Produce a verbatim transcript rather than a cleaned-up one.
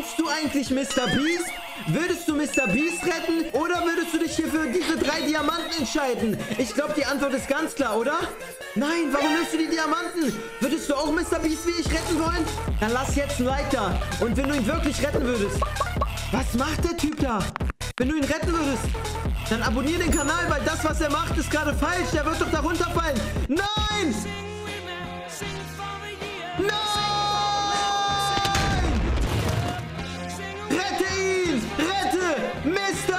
Glaubst du eigentlich, Mister Beast? Würdest du Mister Beast retten oder würdest du dich hier für diese drei Diamanten entscheiden? Ich glaube, die Antwort ist ganz klar, oder? Nein, warum nimmst du die Diamanten? Würdest du auch Mister Beast wie ich retten wollen? Dann lass jetzt ein Like da. Und wenn du ihn wirklich retten würdest... Was macht der Typ da? Wenn du ihn retten würdest, dann abonniere den Kanal, weil das, was er macht, ist gerade falsch. Der wird doch da runterfallen. Nein! Nein! Rette ihn! Rette Mister